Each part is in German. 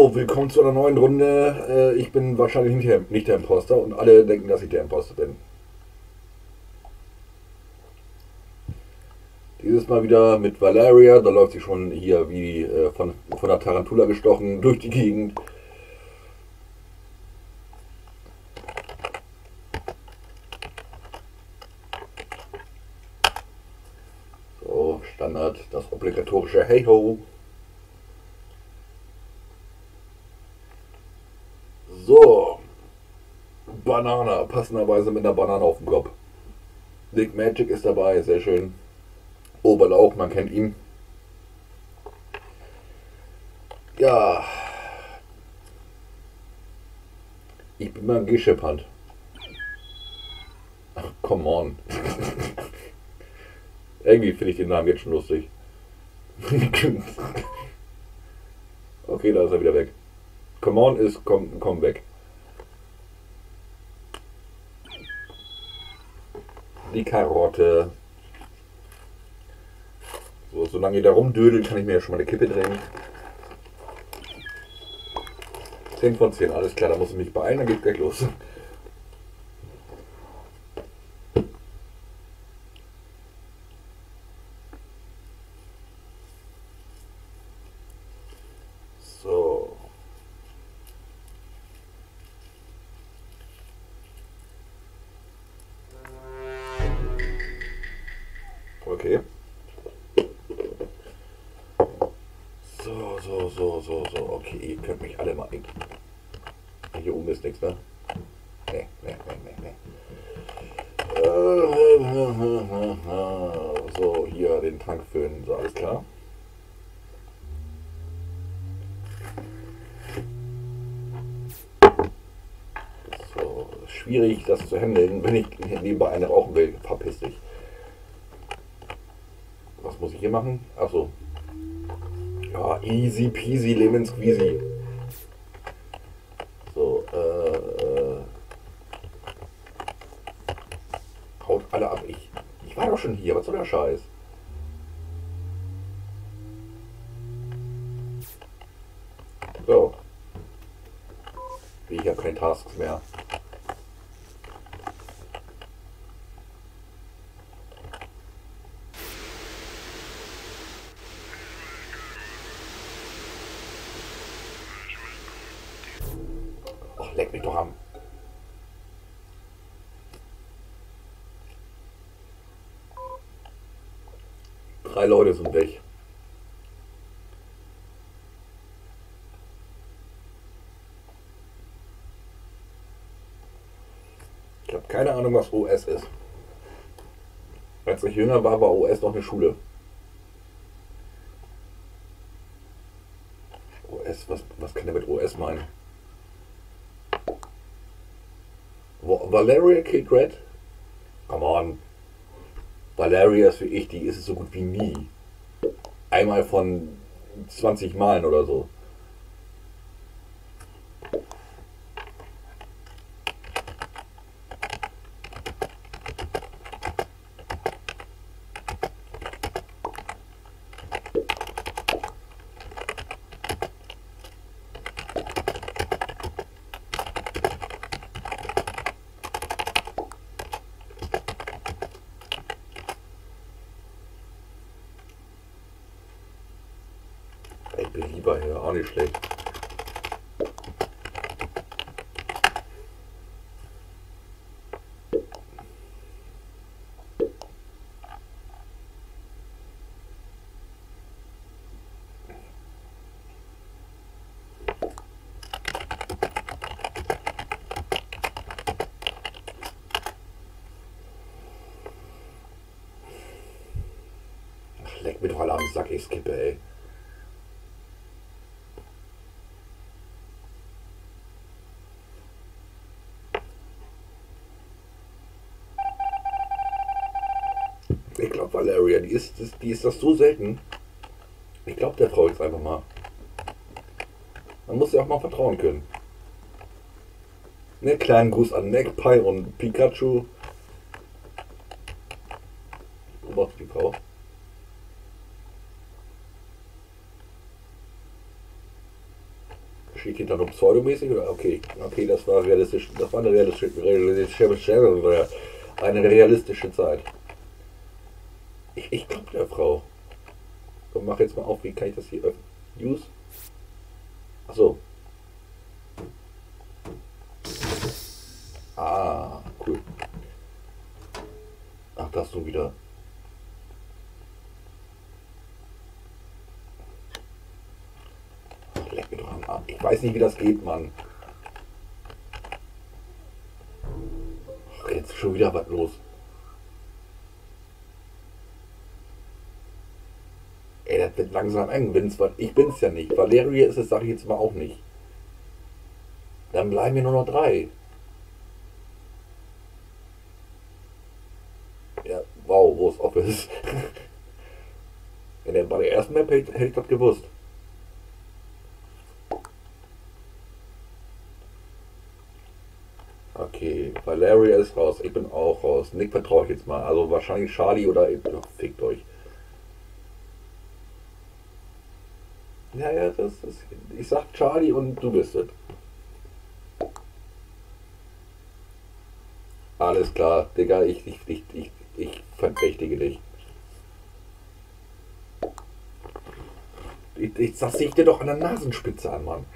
So, willkommen zu einer neuen Runde. Ich bin wahrscheinlich nicht der Imposter und alle denken, dass ich der Imposter bin. Dieses Mal wieder mit Valeria, da läuft sie schon hier wie von der Tarantula gestochen durch die Gegend. So, Standard, das obligatorische Hey Ho. So, Banana, passenderweise mit einer Banane auf dem Kopf. Nick Magic ist dabei, sehr schön. Oberlauch, man kennt ihn. Ja, ich bin mal geschippert. Ach, come on. Irgendwie finde ich den Namen jetzt schon lustig. Okay, da ist er wieder weg. Come on ist komm weg. Die Karotte. So, solange ihr da rumdödelt, kann ich mir ja schon mal eine Kippe drehen. 10 von 10, alles klar, da muss ich mich beeilen, dann geht's gleich los. So. Okay. So. Okay, ihr könnt mich alle mal. Hier oben ist nichts, ne? Nee. So, hier den Tank füllen, so alles klar. So, schwierig das zu handeln, wenn ich nebenbei eine rauchen will. Verpiss dich. Was muss ich hier machen? Achso. Ja, easy peasy lemon squeezy. So, haut alle ab. Ich war doch schon hier, was soll der Scheiß? So. Ich habe keine Tasks mehr. Ach, leck mich doch am. Drei Leute sind weg. Ich habe keine Ahnung, was OS ist. Als ich jünger war, war OS noch eine Schule. OS, was kann der mit OS meinen? Valeria Kid Red? Come on. Valeria ist wie ich, die ist es so gut wie nie. Einmal von 20 Malen oder so. Ich bin lieber hier, auch nicht schlecht. Ach, leck mir doch alle am Sack, ich skippe, ey. Ich glaube, Valeria, die ist das so selten. Ich glaube, der Frau jetzt einfach mal. Man muss ja auch mal vertrauen können. Ne, kleinen Gruß an Magpie und Pikachu. Ich beobachte die Frau. Steht hinter nur pseudomäßig oder okay, okay, das war realistisch, das war eine realistische Zeit. Ich glaube der Frau. Und mach jetzt mal auf, wie kann ich das hier öffnen? Use? Achso. Ah, cool. Ach, das so wieder. Ach, leck mir doch am Arm. Ich weiß nicht, wie das geht, Mann. Ach, jetzt schon wieder was los. Ey, das wird langsam eng. Ich bin's ja nicht. Valeria ist es, sag ich jetzt mal auch nicht. Dann bleiben mir nur noch 3. Ja, wow, wo ist Office? Bei der ersten Map hätte ich das gewusst. Okay, Valeria ist raus. Ich bin auch raus. Nick vertraue ich jetzt mal. Also wahrscheinlich Charlie oder... Ach, fickt euch. Ja, ja, das ist... Ich sag Charlie und du bist es. Alles klar, Digga, ich verdächtige dich. Das sehe ich dir doch an der Nasenspitze an, Mann.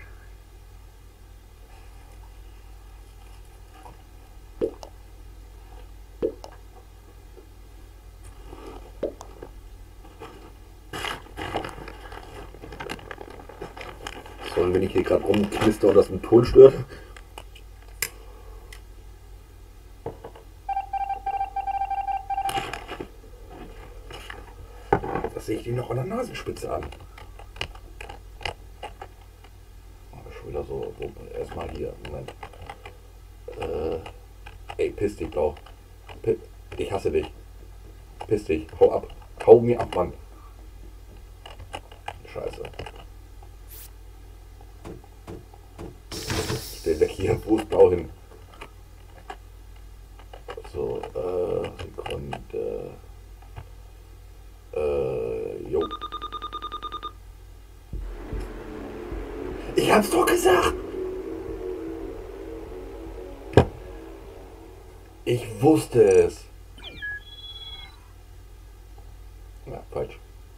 So, wenn ich hier gerade rumknister und das einen Ton stört. Das sehe ich dir noch an der Nasenspitze an. Schon wieder so erstmal hier, Moment. Ey, piss dich, Blau. Ich hasse dich. Piss dich, hau ab. Hau mir ab, Mann. Scheiße. Stell weg hier, wo ist Blau hin? So, Sekunde. Jo. Ich hab's doch gesagt! Ich wusste es. Ja, falsch.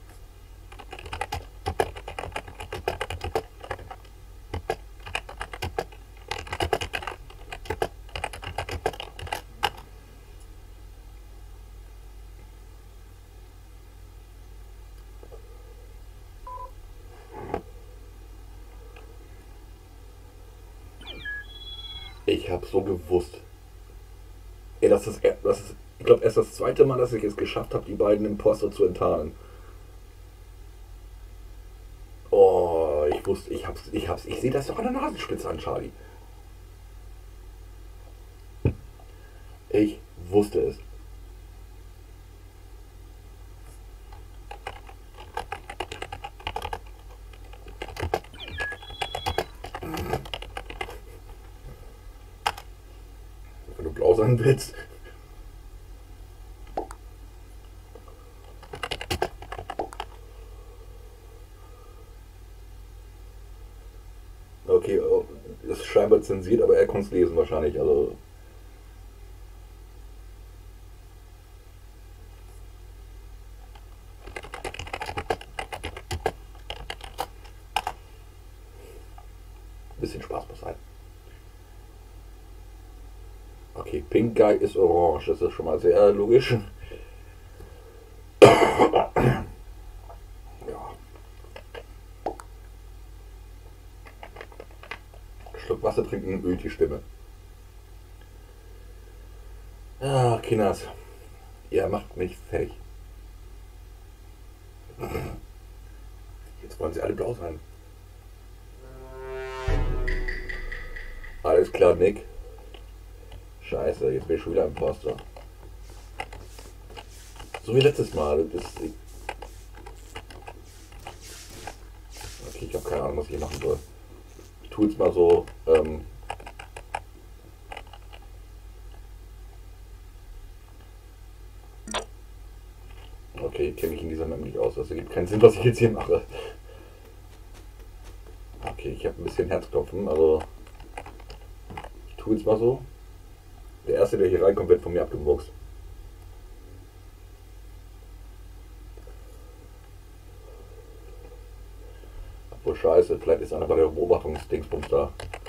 Ich hab's so gewusst. Ey, ich glaube, erst das zweite Mal, dass ich es geschafft habe, die beiden Imposter zu enttarnen. Oh, ich wusste, ich sehe das doch an der Nasenspitze an, Charlie. Ich wusste es. Wenn du blau sein willst. Okay, ist scheinbar zensiert, aber er konnte es lesen wahrscheinlich. Also ein bisschen Spaß muss sein. Okay, Pink Guy ist orange, das ist schon mal sehr logisch. Ja. Schluck Wasser trinken, ölt die Stimme. Ah, Kinders. Ihr macht mich fertig. Jetzt wollen sie alle blau sein. Alles klar, Nick. Scheiße, jetzt bin ich schon wieder im Poster. So wie letztes Mal. Okay, ich habe keine Ahnung, was ich hier machen soll. Ich tue jetzt mal so. Okay, kenne ich in dieser Map nicht aus. Das ergibt keinen Sinn, was ich jetzt hier mache. Okay, Ich habe ein bisschen Herzklopfen, also ich tue jetzt mal so. Der erste, der hier reinkommt, wird von mir abgemurkst. Obwohl scheiße, vielleicht ist einer bei der Beobachtungsdingsbums da.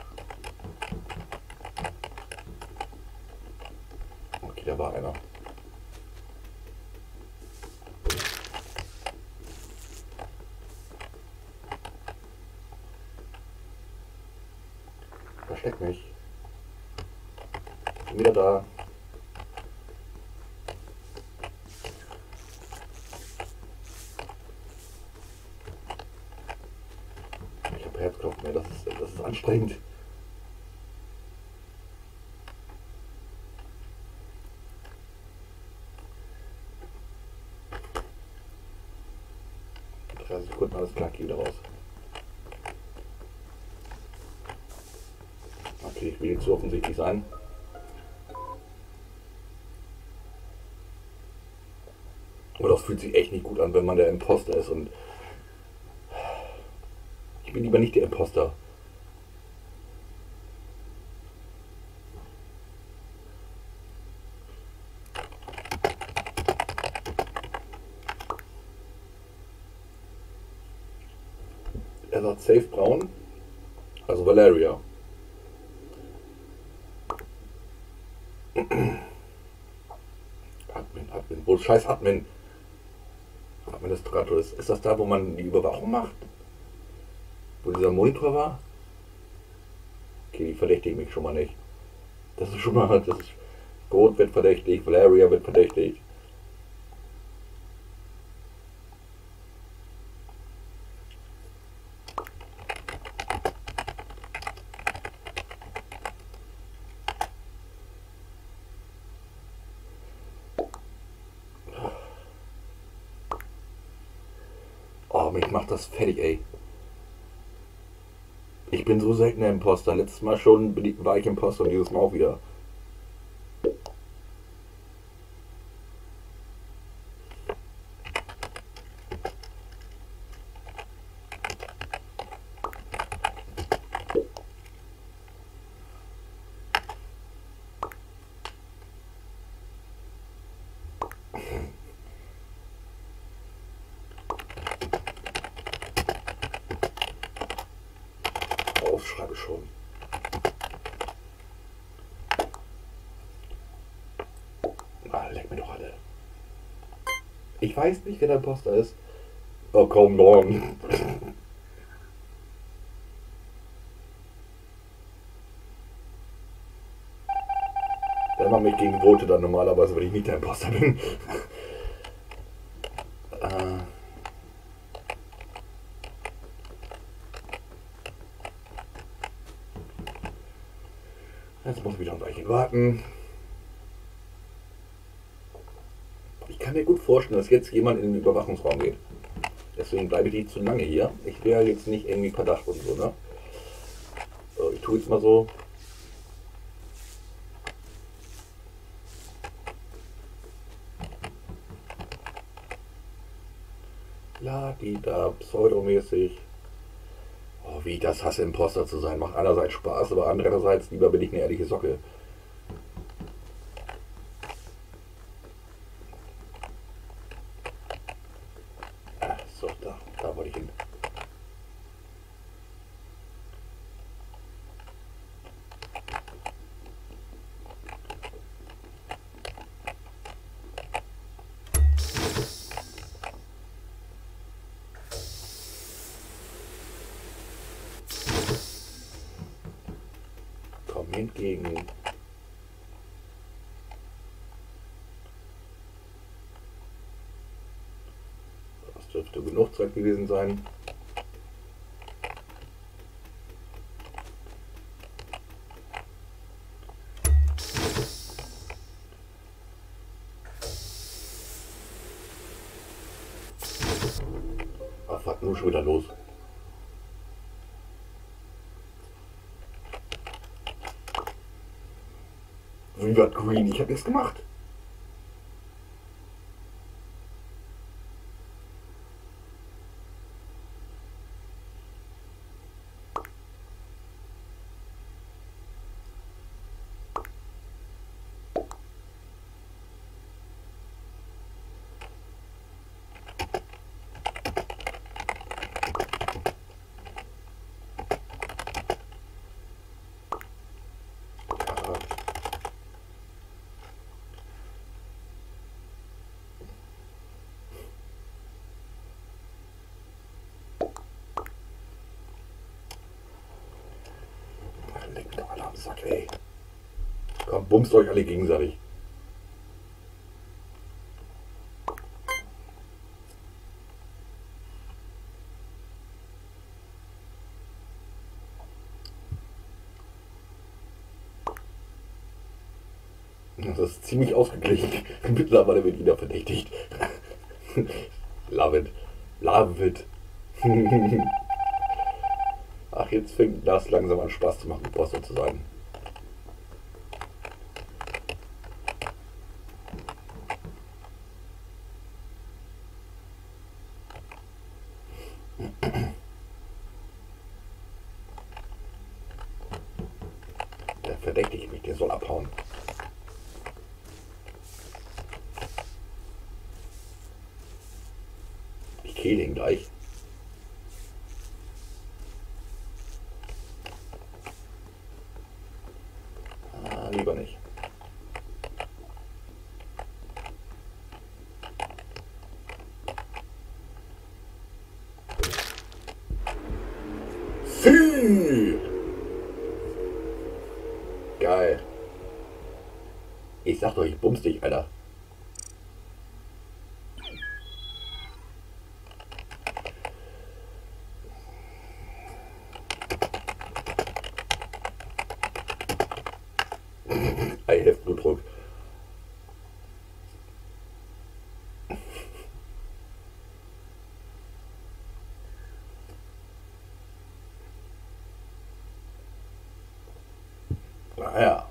Okay, da war einer. Versteck mich. Bin wieder da. Ich habe Herzklopfen, mehr. Das ist anstrengend. In 30 Sekunden, alles klar, geh wieder raus. Okay, ich will jetzt so offensichtlich sein. Und das fühlt sich echt nicht gut an, wenn man der Imposter ist. Und ich bin lieber nicht der Imposter. Er sagt safe braun. Also Valeria. Admin. Wo scheiß Admin? Administrator ist. Ist das da, wo man die Überwachung macht? Wo dieser Monitor war? Okay, die verdächtigen mich schon mal nicht. Das ist schon mal. Das ist. Gold wird verdächtig, Valeria wird verdächtigt. Oh, mich macht das fertig, ey. Ich bin so selten der Imposter. Letztes Mal schon war ich Imposter und dieses Mal auch wieder. Schreibe schon. Ah, leck mir doch alle. Ich weiß nicht, wer der Imposter ist. Oh, komm, morgen. Wenn man mich gegen vote, dann normalerweise, wenn ich nicht der Imposter bin. Jetzt muss ich wieder ein Weilchen warten. Ich kann mir gut vorstellen, dass jetzt jemand in den Überwachungsraum geht. Deswegen bleibe ich nicht zu lange hier. Ich wäre jetzt nicht irgendwie Verdacht und so, ne? So, ich tue jetzt mal so. La, die da, pseudomäßig. Oh, wie ich das hasse, Imposter zu sein. Macht einerseits Spaß, aber andererseits lieber bin ich eine ehrliche Socke. So, da wollte ich hin. Komm mir entgegen. Das dürfte genug Zeit gewesen sein. Ach, fuck, nur schon wieder los. Viva Green, ich habe nichts gemacht. Sack, ey. Komm, bumst euch alle gegenseitig. Das ist ziemlich ausgeglichen. Mittlerweile wird jeder verdächtigt. Love it. Love it. Ach, jetzt fängt das langsam an Spaß zu machen, Imposter zu sein. Der verdächtigt mich, der soll abhauen. Ich kill den gleich. Ah, lieber nicht. Fü! Geil. Ich sag doch, ich bums dich, Alter. I have Blutdruck. Naja.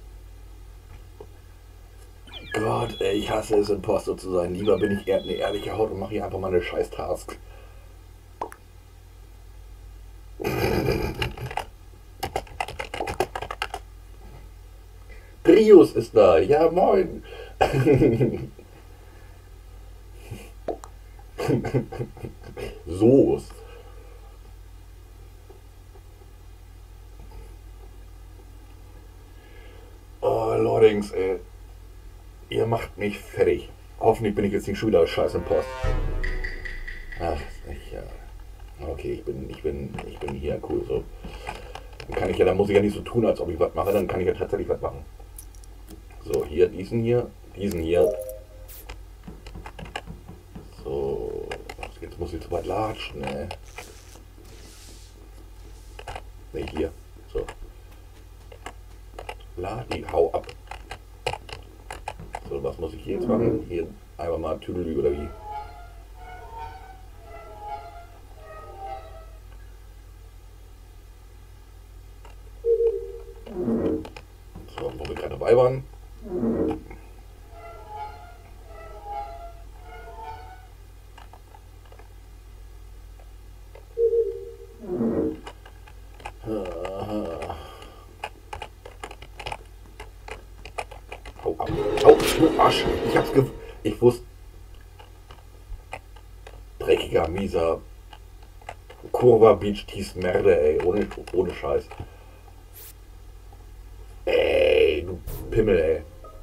Gott, ey, ich hasse es, Imposter zu sein. Lieber bin ich eine ehrliche Haut und mache hier einfach mal eine scheiß Task. Prius ist da. Ja, moin. Soos. Oh, Lordings, ey. Ihr macht mich fertig. Hoffentlich bin ich jetzt nicht schon wieder scheiß im Post. Ach, ja. Okay, ich bin hier cool so. Dann muss ich ja nicht so tun, als ob ich was mache, dann kann ich ja tatsächlich was machen. So, hier, diesen hier. So, jetzt muss ich zu weit latschen, ne? Ne, hier. So. Ladi, hau ab. So, was muss ich hier jetzt machen? Hier einfach mal Tüdelü oder wie? So, wo wir gerade dabei waren. Hau ab. Hau, du Arsch. Ich wusste. Dreckiger, mieser. Kurva Beach Tees Merde, ey. Ohne Scheiß. Ey, du Pimmel, ey.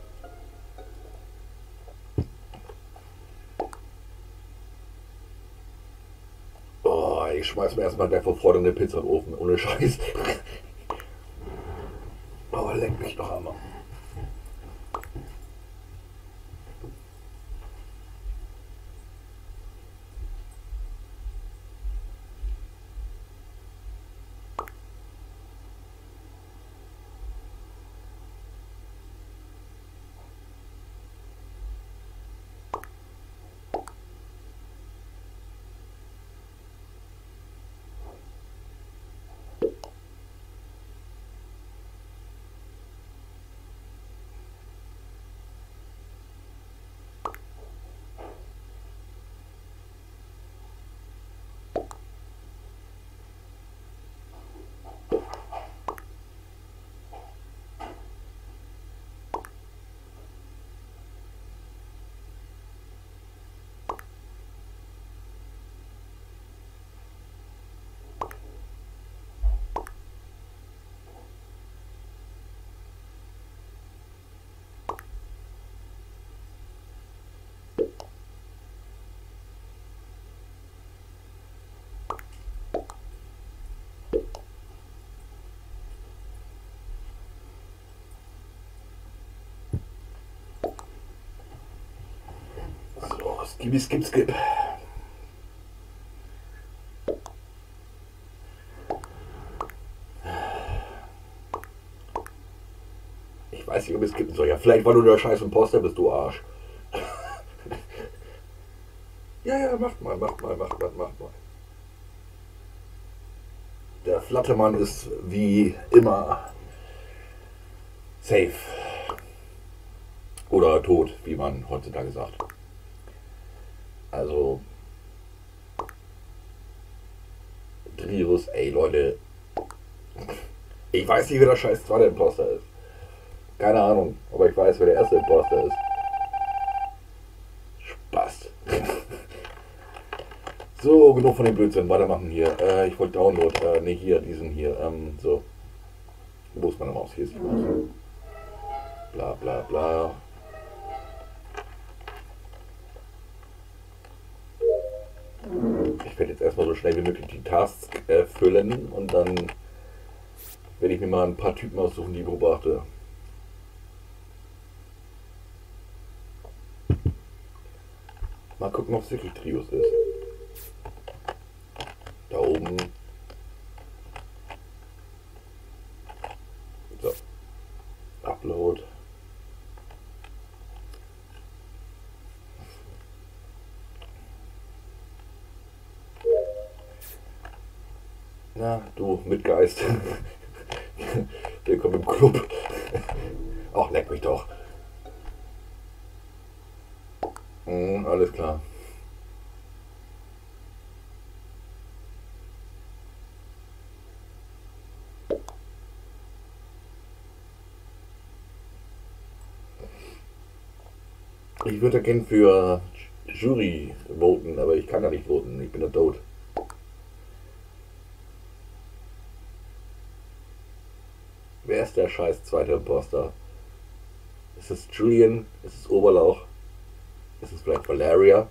Oh, ich schmeiß mir erstmal gleich vor Freude eine Pizza in den Ofen. Ohne Scheiß. Oh, leck mich doch einmal. Skip. Ich weiß nicht, ob ich skippen soll. Ja, vielleicht, weil du der scheiß Imposter bist, du Arsch. Ja, macht mal. Der Flattermann ist wie immer safe. Oder tot, wie man heutzutage sagt. Also, Drius, ey Leute. Ich weiß nicht, wer der scheiß zweite Imposter ist. Keine Ahnung, aber ich weiß, wer der erste Imposter ist. Spaß. So, genug von dem Blödsinn. Weitermachen hier. Ich wollte Download. Ne, hier, diesen hier. So. Wo ist meine Maus? Hier ist die Maus. Bla. Ich werde jetzt erstmal so schnell wie möglich die Tasks füllen und dann werde ich mir mal ein paar Typen aussuchen, die ich beobachte. Mal gucken, ob es wirklich Trios ist. Da oben. So. Upload. Na, du Mitgeist. Willkommen im Club. Ach, leck mich doch. Alles klar. Ich würde gerne für Jury voten, aber ich kann da nicht voten. Ich bin da tot. Wer ist der scheiß zweite Imposter? Ist es Julian? Ist es Oberlauch? Ist es vielleicht Valeria?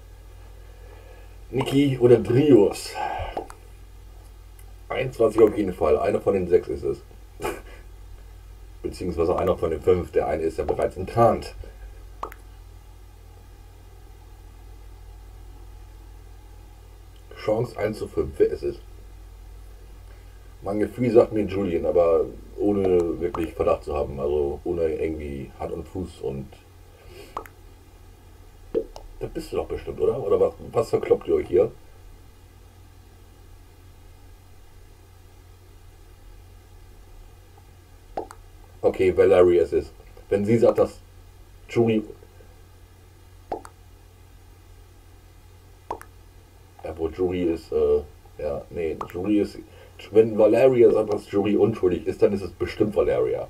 Niki oder Drius? 21 auf jeden Fall. Einer von den 6 ist es. Beziehungsweise einer von den 5. Der eine ist ja bereits enttarnt. Chance 1 zu 5. Wer ist es? Mein Gefühl sagt mir Julian, aber ohne wirklich Verdacht zu haben. Also ohne irgendwie Hand und Fuß und... Das bist du doch bestimmt, oder? Oder was verkloppt ihr euch hier? Okay, Valeria ist es. Wenn sie sagt, dass Julie... Ja, wo Julie ist, Julie ist... Wenn Valeria sagt, dass Julie unschuldig ist, dann ist es bestimmt Valeria.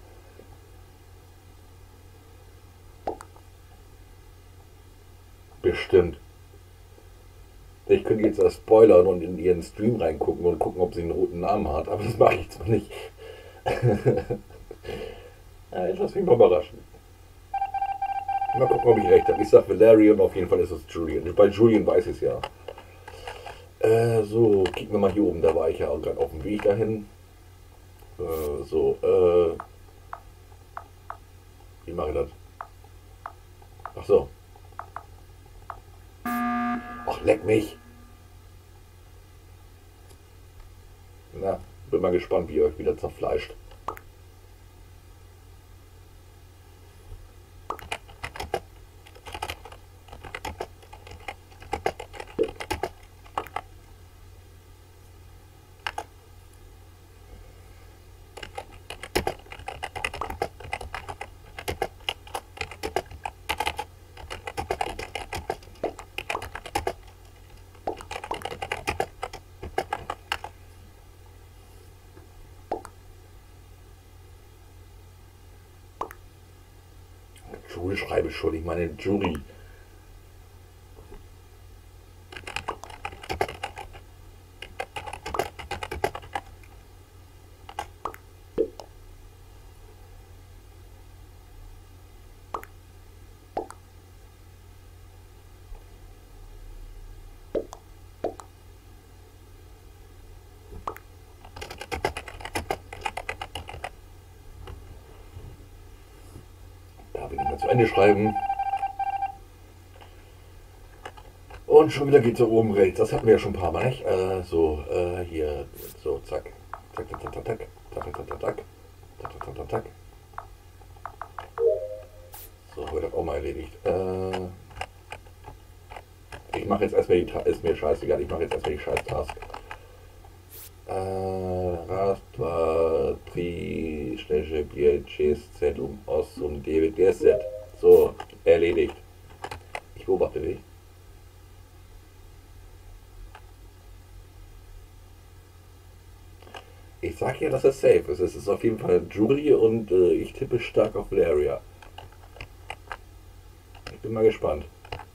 Bestimmt. Ich könnte jetzt das spoilern und in ihren Stream reingucken und gucken, ob sie einen roten Namen hat, aber das mache ich zwar nicht. Ja, ich lasse mich mal überraschen. Mal gucken, ob ich recht habe. Ich sage Valeria und auf jeden Fall ist es Julian. Bei Julian weiß ich es ja. So, kicken wir mal hier oben. Da war ich ja auch gerade auf dem Weg dahin. Wie mache ich das? Ach so. Ach, leck mich. Na, bin mal gespannt, wie ihr euch wieder zerfleischt. Jury schreibe ich schon, ich meine Jury. Darf ich nicht mehr zu Ende schreiben? Und schon wieder geht es oben rechts. Das hatten wir ja schon ein paar Mal, nicht? Hier, so, zack. Zack, zack, zack, zack, zack, zack, zack, zack, zack, zack, zack, zack. So, haben wir das auch mal erledigt. Ich mache jetzt erstmal ist mir scheißegal, ich mache jetzt erstmal die Scheiß-Task. Rastva, Tri, Schneche, Bier, Chase, Zentrum, Ost und David, der Set. So, erledigt. Ich beobachte dich. Ich sag ja, dass es safe ist. Es ist auf jeden Fall Jury und ich tippe stark auf Valeria. Ich bin mal gespannt.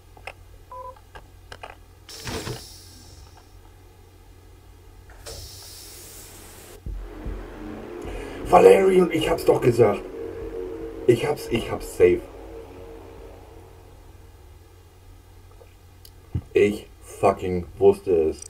Valeria, und ich hab's doch gesagt. Ich hab's safe. Ich fucking wusste es.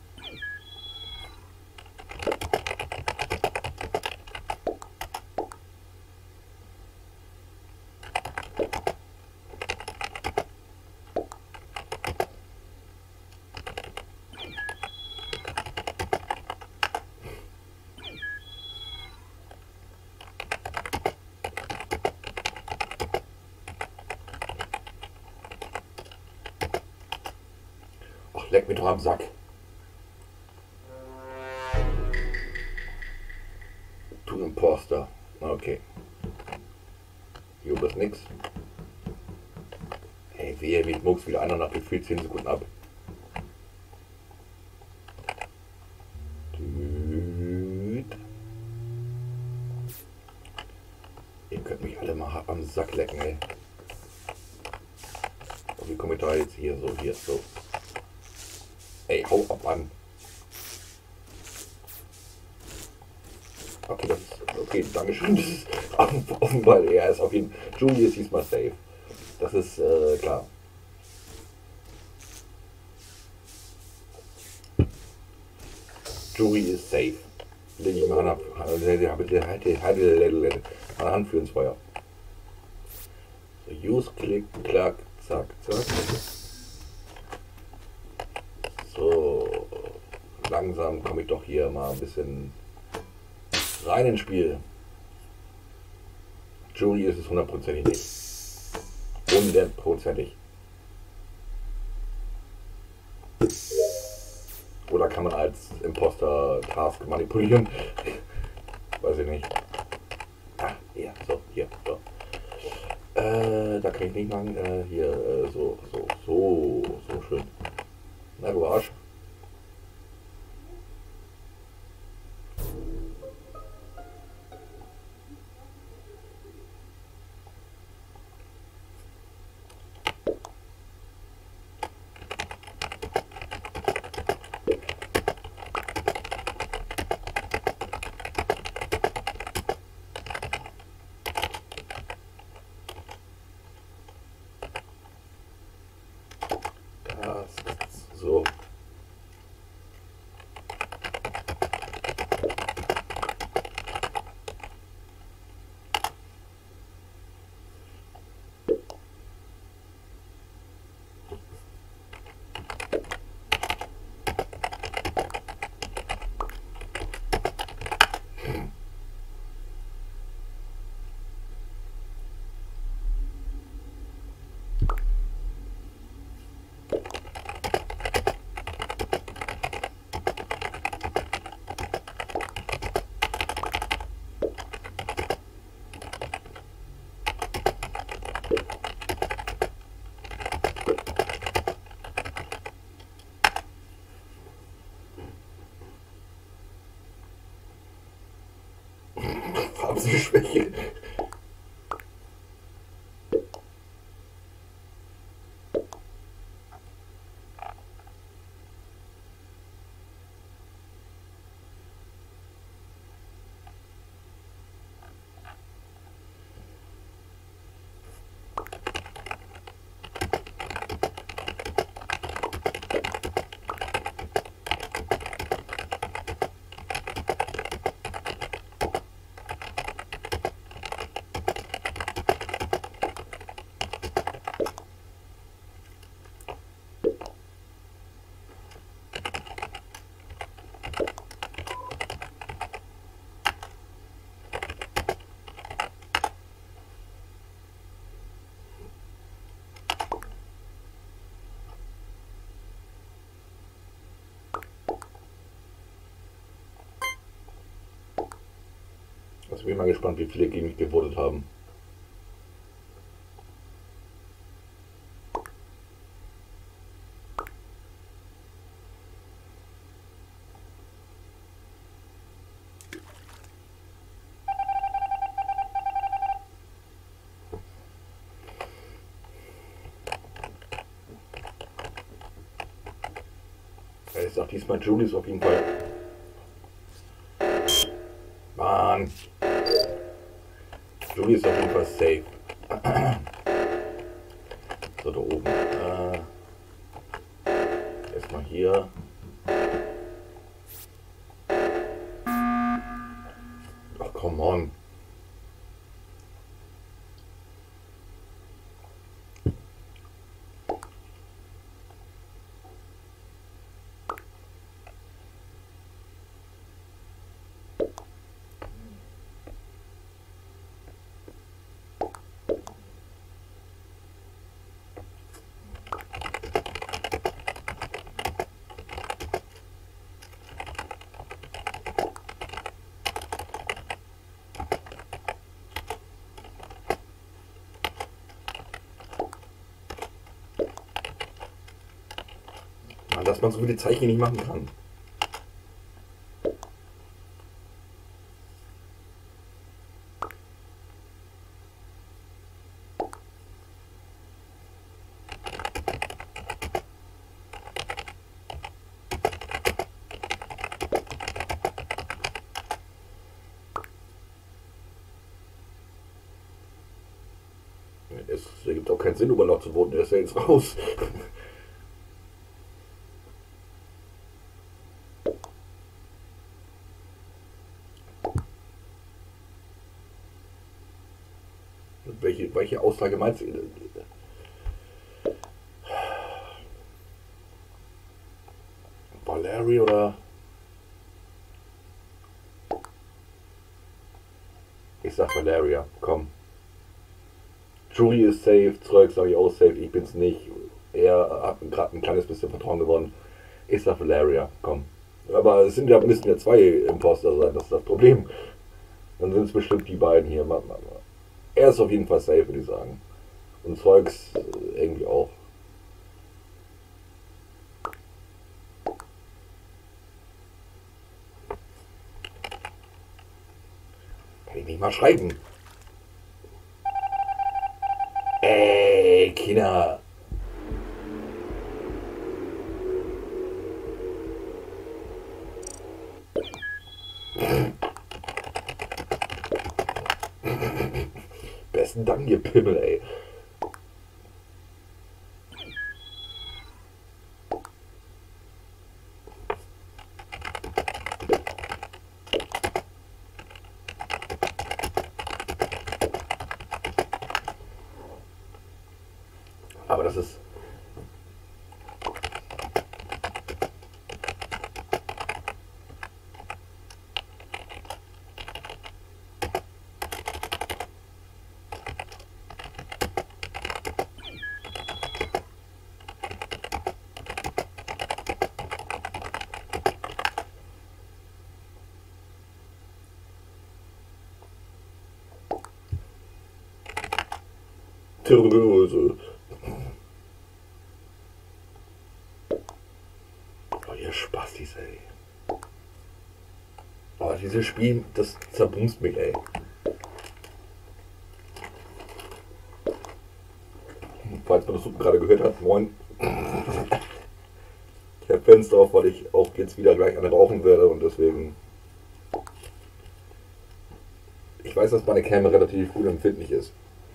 Ach, leck mich doch am Sack. Du Imposter. Okay. Hier ist nix. Hey, wehe, mich mucks wieder einer nach gefühlt 10 Sekunden ab. Ihr könnt mich alle mal hart am Sack lecken, ey. Und wie komme ich da jetzt hier so? Ey, hau ab, Mann. Okay, das ist, okay, Dankeschön. Das ist offenbar, er ist auf jeden Fall, Julie ist diesmal safe. Das ist klar. Jury ist safe. Lege ich mal meine Hand für ins Feuer. So, Use, Klick, Klack, zack, zack. So, langsam komme ich doch hier mal ein bisschen rein ins Spiel. Jury ist es hundertprozentig nicht. Hundertprozentig. Oder kann man als Imposter-Task manipulieren? Weiß ich nicht. Ah, ja, so, hier, so. Da kann ich nicht machen. Hier, so schön. Na, du Arsch. So. Farbsehschwäche. bin ich mal gespannt, wie viele gegen mich gewotet haben. Ich sag diesmal Julius auf jeden Fall. Mann. Julius ist auf jeden Fall safe. So, da oben. Erstmal hier. Ach, come on. Dass man so viele Zeichen nicht machen kann. Es ergibt auch keinen Sinn, über noch zu voten, der ist ja jetzt raus. Welche Aussage meinst du? Valerie oder? Ich sag Valeria, komm. Julie ist safe, Zeug sage ich auch safe, ich bin's nicht. Er hat gerade ein kleines bisschen Vertrauen gewonnen. Ich sag Valeria, komm. Aber es sind ja, müssen ja zwei Imposter sein, das ist das Problem. Dann sind es bestimmt die beiden hier. Er ist auf jeden Fall safe, würde ich sagen. Und Zeugs irgendwie auch. Kann ich nicht mal schreiben. Ey, Kinder. Besten Dank, ihr Pimmel, ey. Aber das ist... Terröse. Oh, ihr Spastis, ey. Oh, dieses Spiel, das zerbumst mich, ey. Falls man das gerade gehört hat, moin. Ich habe Fenster auf, weil ich auch jetzt wieder gleich eine rauchen werde und deswegen... Ich weiß, dass meine Cam relativ gut empfindlich ist.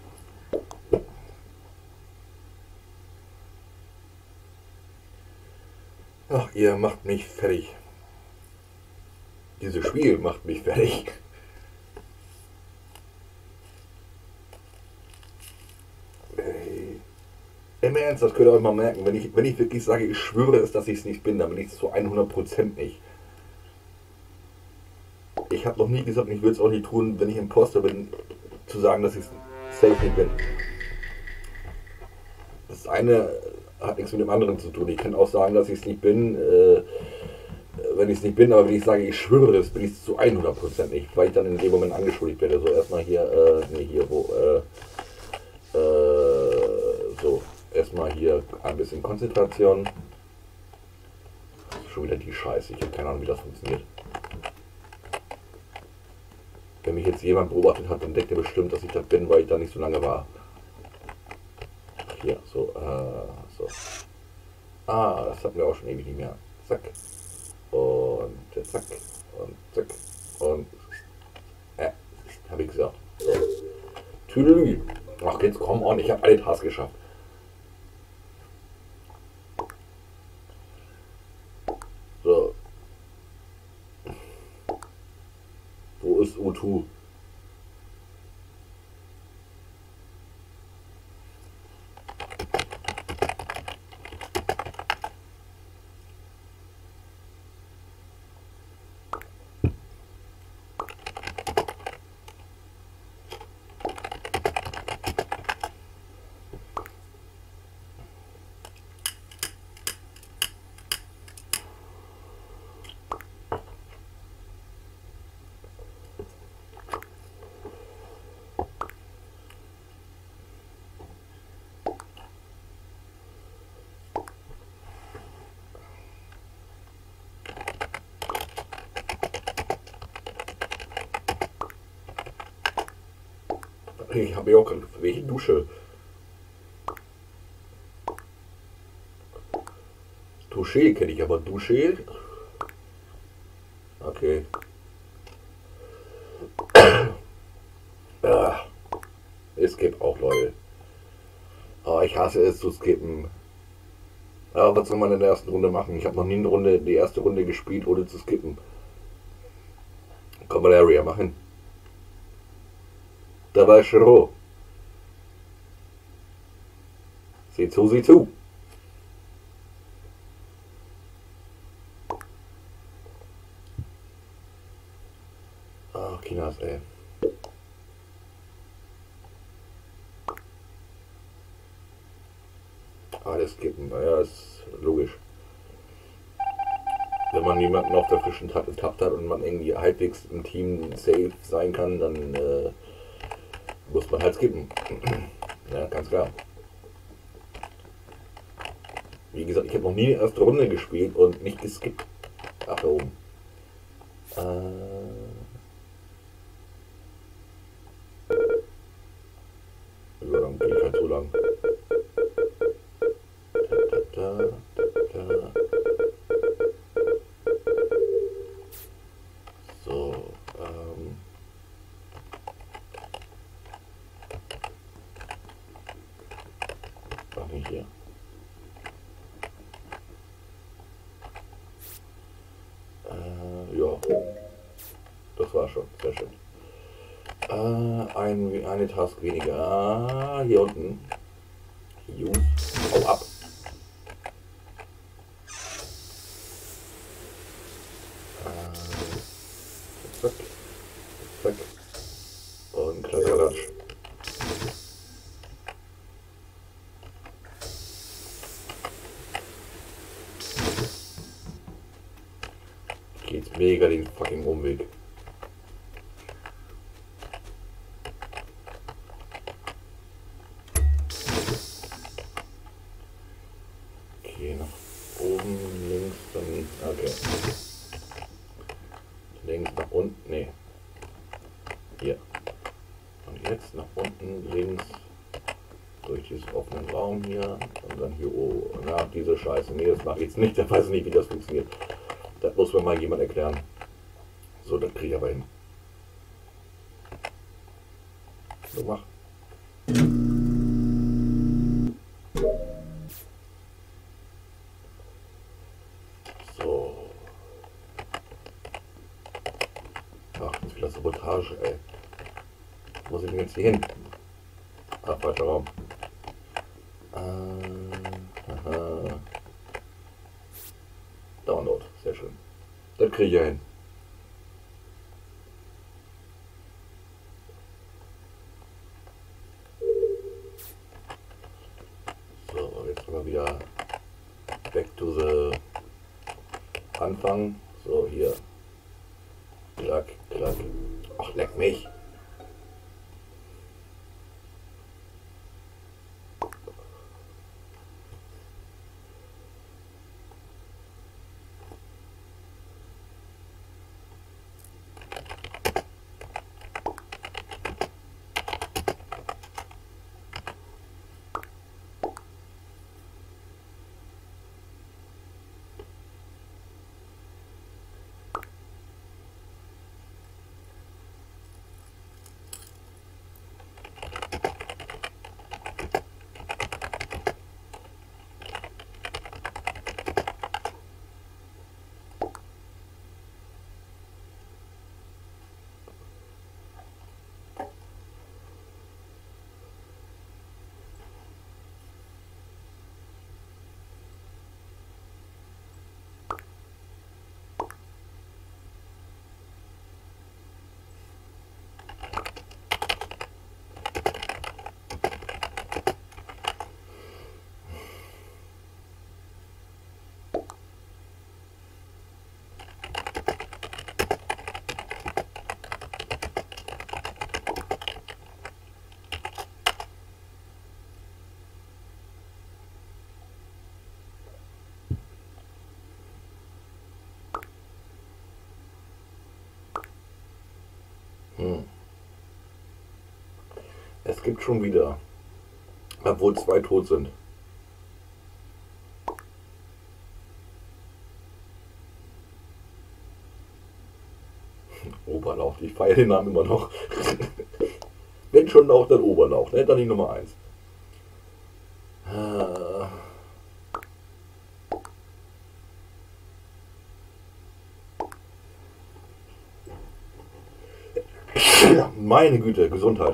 Ach, ihr macht mich fertig. Dieses Spiel macht mich fertig. Ey. Im Ernst, das könnt ihr euch mal merken. Wenn ich wirklich sage, ich schwöre es, dass ich es nicht bin, dann bin ich es zu 100% nicht. Ich habe noch nie gesagt, und ich würde es auch nicht tun, wenn ich Imposter bin, zu sagen, dass ich es safe nicht bin. Das eine hat nichts mit dem anderen zu tun. Ich kann auch sagen, dass ich es nicht bin, wenn ich es nicht bin, aber wenn ich sage, ich schwöre, das bin ich zu 100% nicht, weil ich dann in dem Moment angeschuldigt werde. So, erstmal hier, nee, hier, wo, so, erstmal hier ein bisschen Konzentration. Schon wieder die Scheiße, ich habe keine Ahnung, wie das funktioniert. Wenn mich jetzt jemand beobachtet hat, dann denkt er bestimmt, dass ich das bin, weil ich da nicht so lange war. Hier, so, so. Ah, das hatten wir auch schon ewig nicht mehr. Zack. Und zack. Und zack. Und habe ich gesagt. So. Tüdelü. Ach, jetzt komm on, ich habe alle Tasks geschafft. So. Wo ist U2? Ich habe ja auch gerade. Welche Dusche? Dusche kenne ich, aber Dusche? Okay. Ah, es gibt auch Leute. Aber ich hasse es zu skippen. Aber was soll man in der ersten Runde machen? Ich habe noch nie die erste Runde gespielt, ohne zu skippen. Komm mal, Area, mach hin. Da war ich roh. Sieh zu, sieh zu. Ah, Kinas, ey. Alles skippen, naja, ist logisch. Wenn man jemanden auf der frischen Tat ertappt hat und man irgendwie halbwegs im Team safe sein kann, dann muss man halt skippen. Ja, ganz klar. Wie gesagt, ich habe noch nie die erste Runde gespielt und nicht geskippt. Ach, da oben. Ja, dann gehe ich halt so lang. Da, da, da, da. So, ach nicht hier. Ja, das war schon, sehr schön. Eine Task weniger. Ah, hier unten. Jungs, hau ab. Zack, zack. Und Klatschratsch. Geht mega den fucking Umweg. Okay, nach oben, links, dann. Okay. Links nach unten. Nee. Hier. Und jetzt nach unten, links. Durch diesen offenen Raum hier. Und dann hier oben. Na, diese Scheiße. Nee, das mache ich jetzt nicht. Da weiß ich nicht, wie das funktioniert. Das muss mir mal jemand erklären. So, das kriege ich aber hin. So, mach. So. Ach, das ist wieder Sabotage, ey. Wo muss ich denn jetzt hier hin? Ach, falscher Raum. Aha. Download, sehr schön. Das kriege ich ja hin. So, jetzt haben wir wieder back to the Anfang. So, hier. Klack, klack. Ach, leck mich. Es gibt schon wieder, obwohl 2 tot sind. Oberlauch, ich feiere den Namen immer noch. Wenn schon Lauch, dann Oberlauch, ne? Dann die Nummer 1. Ja, meine Güte, Gesundheit.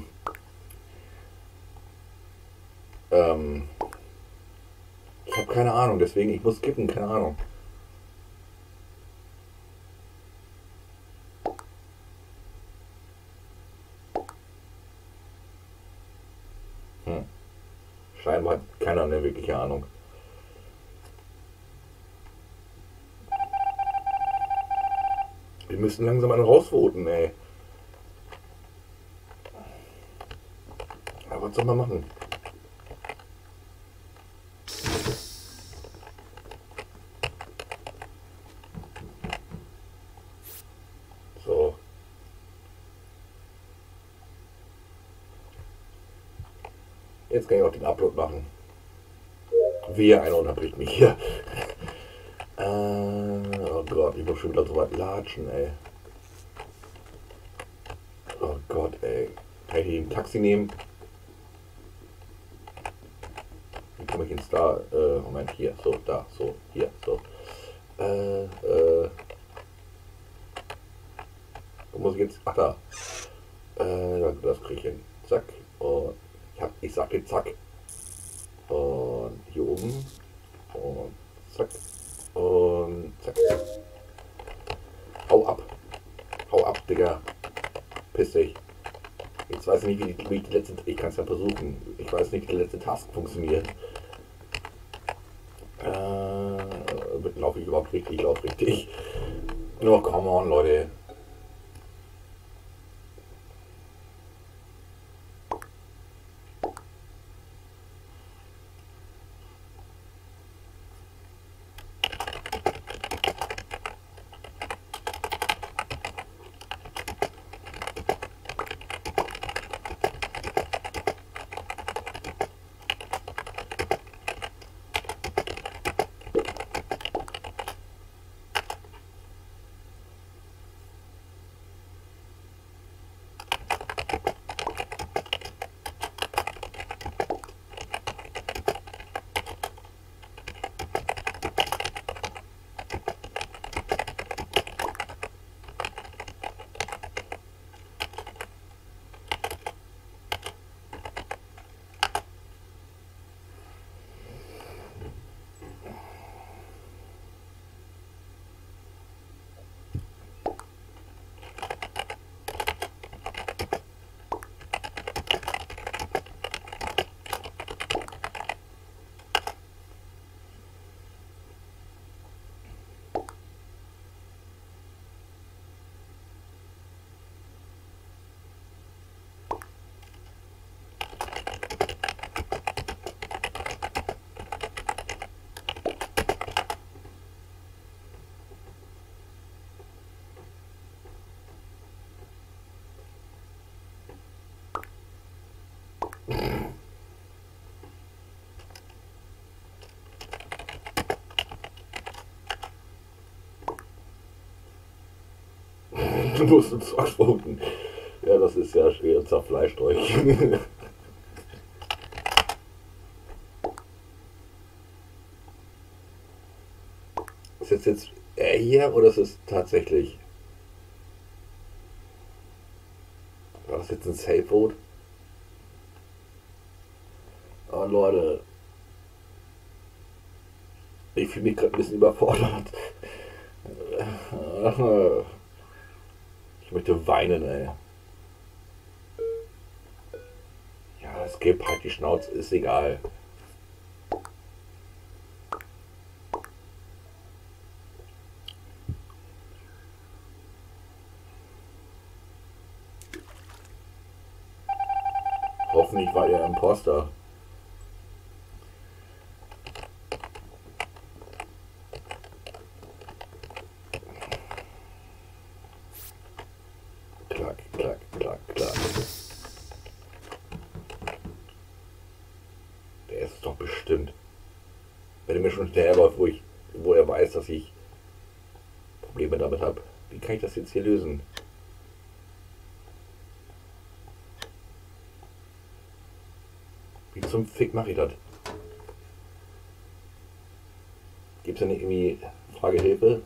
Ich habe keine Ahnung, deswegen ich muss skippen, keine Ahnung. Scheinbar hat keiner eine wirkliche Ahnung. Wir müssen langsam einen rausvoten, ey. Aber was soll man machen? So. Jetzt kann ich auch den Upload machen. Wehe, einer unterbricht mich hier. Oh Gott, ich muss schon wieder so weit latschen, ey. Oh Gott, ey. Kann ich hier ein Taxi nehmen? Wie komme ich ins da? Moment, hier, so, da, so, hier, so. Wo muss ich jetzt? Ach da. Das kriege ich hin. Zack. Und ich sagte zack. Und hier oben. Und zack. Und zack. Hau ab. Hau ab, Digga. Piss dich. Jetzt weiß ich nicht, wie die letzte. Ich kann es ja versuchen. Ich weiß nicht, wie die letzte Task funktioniert. Laufe ich überhaupt richtig? Lauf richtig. Oh, come on, Leute. Du musst uns voten. Ja, das ist ja schwer, zerfleischt euch. Ist jetzt er hier oder ist es tatsächlich? War das jetzt ein Safe Vote? Oh Leute, ich fühle mich gerade ein bisschen überfordert. Ich möchte weinen, ey. Ja, es gibt halt die Schnauze, ist egal. Hoffentlich war er Imposter. Klack, klack, klack, klack. Der ist es doch bestimmt. Wenn er mir schon hinterherläuft, wo er weiß, dass ich Probleme damit habe. Wie kann ich das jetzt hier lösen? Wie zum Fick mache ich das? Gibt es da nicht irgendwie Fragehilfe?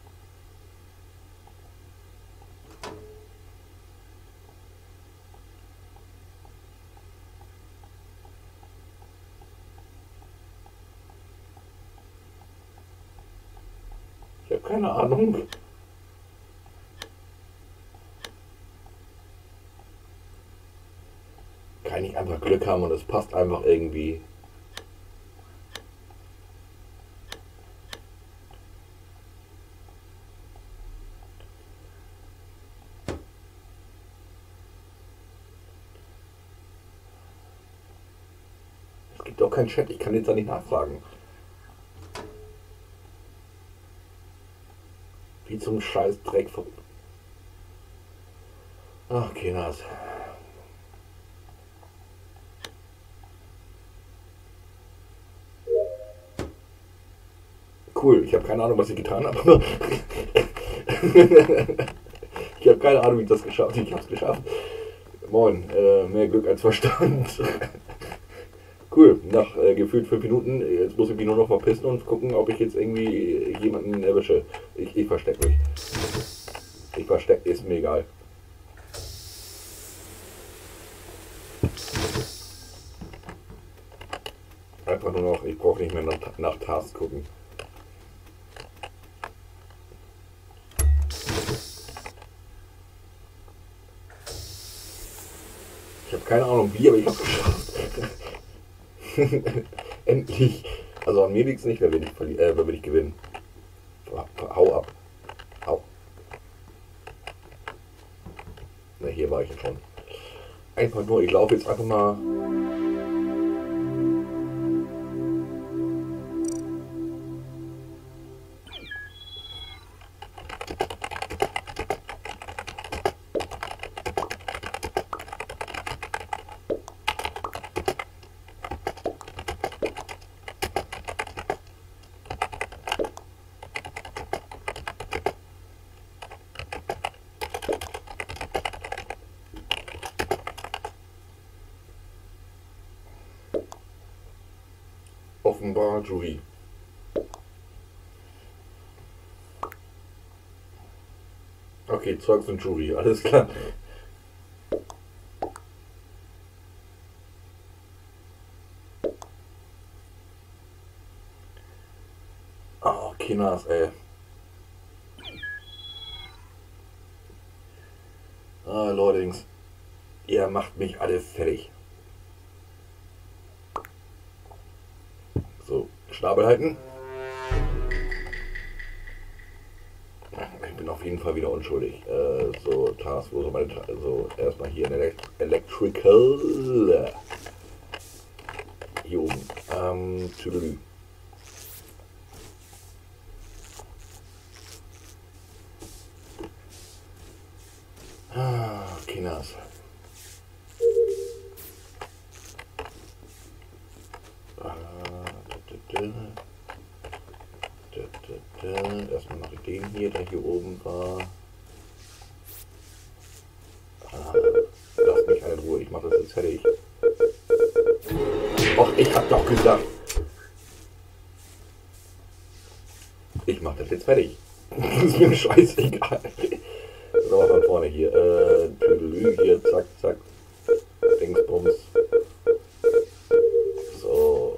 Ich habe keine Ahnung. Kann ich einfach Glück haben und es passt einfach irgendwie. Es gibt auch keinen Chat, ich kann jetzt da nicht nachfragen. Wie zum scheiß Dreck. Ach, Kinas. Cool, ich habe keine Ahnung, was ich getan habe. Ich habe keine Ahnung, wie ich das geschafft habe. Ich habe es geschafft. Moin, mehr Glück als Verstand. Cool, nach gefühlt 5 Minuten, jetzt muss ich mich nur noch verpissen und gucken, ob ich jetzt irgendwie jemanden erwische. Ich verstecke mich. Ich verstecke, ist mir egal. Einfach nur noch, ich brauche nicht mehr nach Tasks gucken. Ich habe keine Ahnung wie, aber ich habe es geschafft. Endlich. Also an mir liegt es nicht, wenn wir nicht gewinnen. Hau ab. Hau. Na, hier war ich ja schon. Einfach nur, ich laufe jetzt einfach mal. Offenbar Jury. Okay, Zeugs und Jury, alles klar. Oh, Kinas, ey. Ah, Leutings. Ihr macht mich alle fertig. So, Schnabel halten. Ich bin auf jeden Fall wieder unschuldig. So, Task, wo so meine. So, erstmal hier ein Electrical. Hier oben. Tüdelü. Ah, Kinas. Erstmal mache ich den hier, der hier oben war. doch gesagt. Ich mach das jetzt fertig. Das ist mir scheißegal. So, von vorne hier. Tüdelü hier, zack, zack. Dingsbums. So.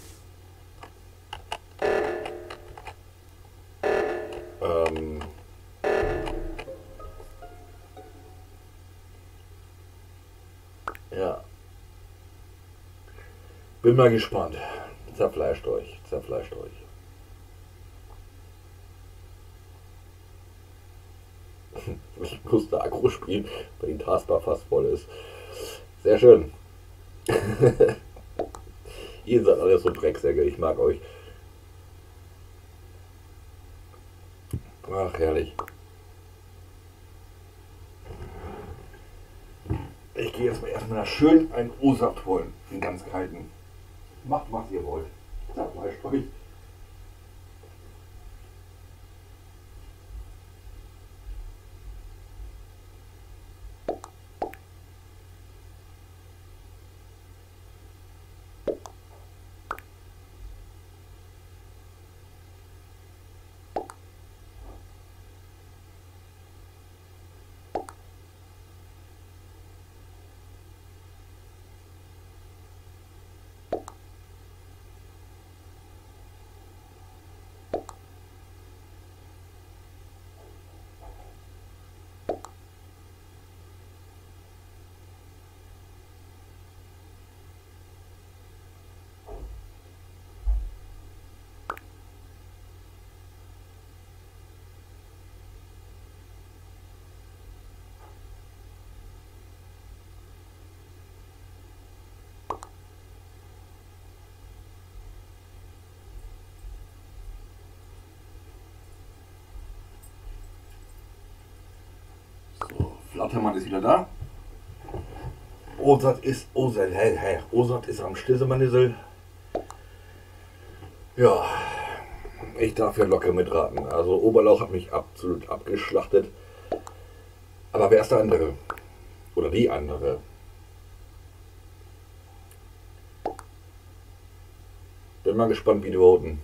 Ja. Bin mal gespannt. Zerfleischt euch, zerfleischt euch. Ich musste Aggro spielen, weil die Taskbar fast voll ist. Sehr schön. Ihr seid alle so Drecksäcke, ich mag euch. Ach, herrlich. Ich gehe jetzt mal erstmal schön einen O-Saft holen, den ganz kalten. Macht, was ihr wollt. Zerfleischt euch. Flattermann ist wieder da. Osat ist am Stissemanissel. Ja, ich darf ja locker mitraten. Also Oberlauch hat mich absolut abgeschlachtet. Aber wer ist der andere? Oder die andere? Bin mal gespannt, wie die voten.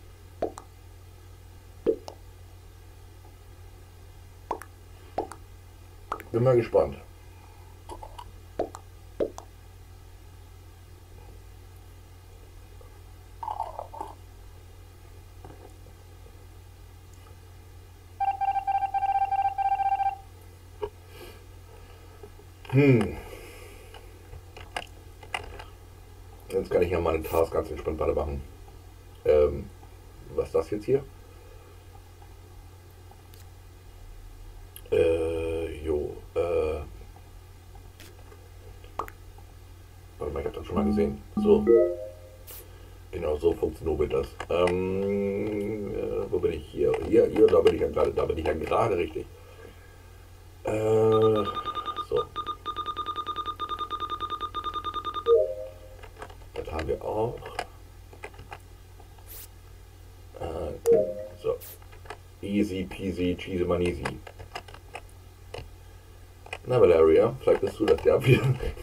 Bin mal gespannt. Jetzt kann ich ja meine Task ganz entspannt weitermachen. Was ist das jetzt hier? Warte mal, ich habe das schon mal gesehen. So. Genau, so funktioniert das. Wo bin ich hier? Hier, da bin ich ja gerade richtig. So. Das haben wir auch. So. Easy peasy, cheesy manisi. Na, Valeria, vielleicht bist du das ja wieder.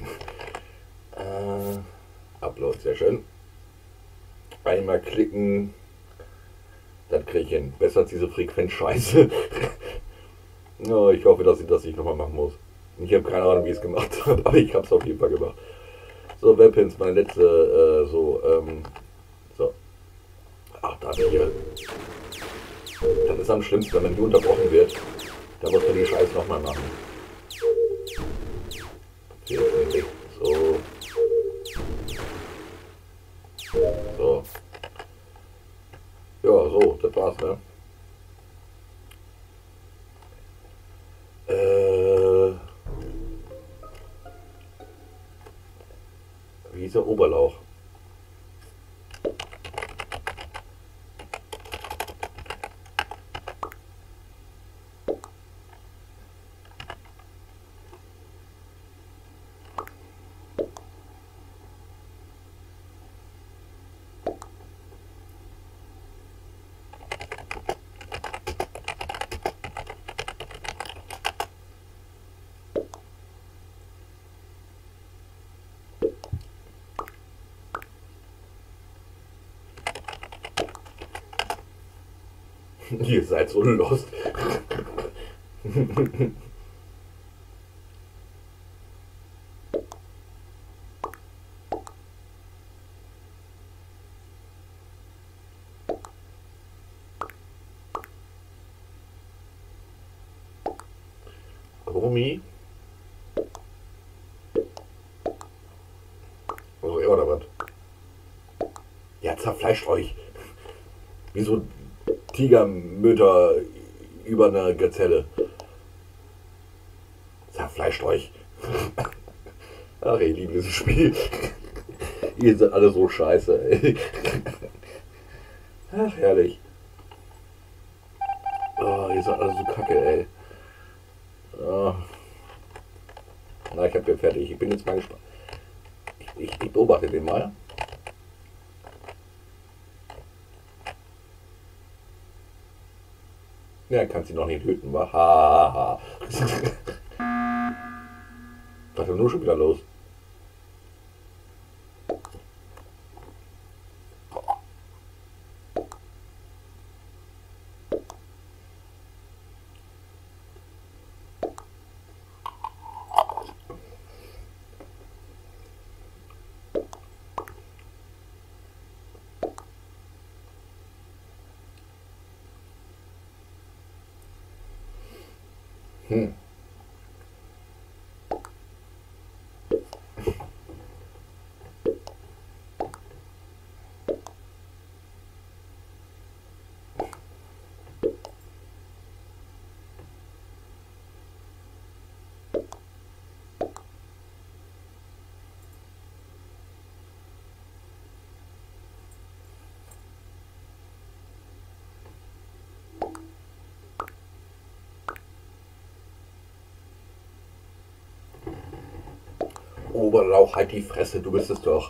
Upload, sehr schön. Einmal klicken. Dann kriege ich hin. Besser als diese Frequenzscheiße. Oh, ich hoffe, dass ich das nicht nochmal machen muss. Ich habe keine Ahnung, wie es gemacht hat, aber ich habe es auf jeden Fall gemacht. So, Webpins, meine letzte, so. Ach, da hier. Das ist am schlimmsten, wenn man hier unterbrochen wird. Da muss man die Scheiße nochmal machen. So. So. Ja, so, das war's, ne? Wie hieß der Oberlauch? Ihr seid so lost. Romy? Also er oder was? Ja, zerfleischt euch. Wie so Tigermütter über eine Gazelle. Zerfleischt euch. Ach, ich liebe dieses Spiel. Ihr seid alle so scheiße, ey. Ach, herrlich. Oh, ihr seid alle so kacke, ey. Oh. Na, ich hab den fertig. Ich bin jetzt mal gespannt. Ich beobachte den mal. Ja, kannst sie noch nicht töten, wa? Ha, ha, ha. Was ist denn nur schon wieder los? Hm. Oberlauch, halt die Fresse, du bist es doch.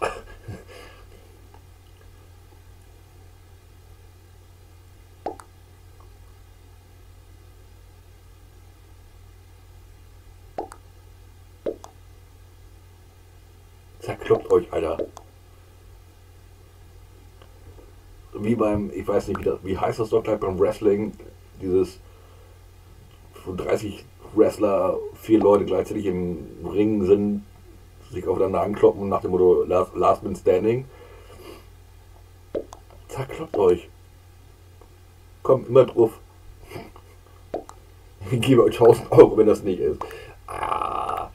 Zerkloppt euch, Alter. Wie beim, ich weiß nicht, wie heißt das doch gleich beim Wrestling, dieses 30 Wrestler, 4 Leute gleichzeitig im Ring sind, sich aufeinander ankloppen nach dem Motto Last Man Standing. Zerkloppt euch. Kommt immer drauf. Ich gebe euch 1000 €, wenn das nicht ist. Ah.